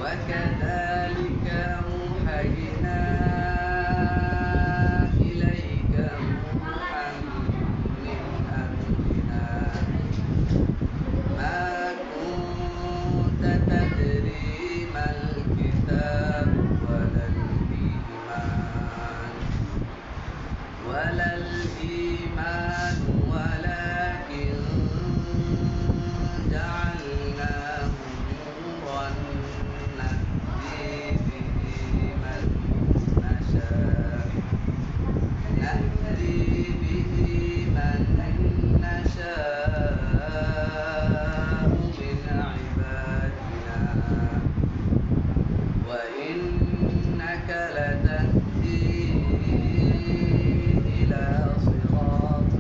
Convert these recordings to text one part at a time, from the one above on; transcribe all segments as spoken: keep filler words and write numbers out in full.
وكذلك أوحينا إليك روحا من أمرنا ما كنت تدري ما الكتاب ولا الإيمان ولا الإيمان ولكن جعلناه نورا نهدي به من نشاء نهدي به من نشاء من عبادنا وإنك لتهدي إلى صراط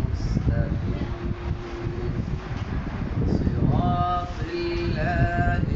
مستقيم صراط الله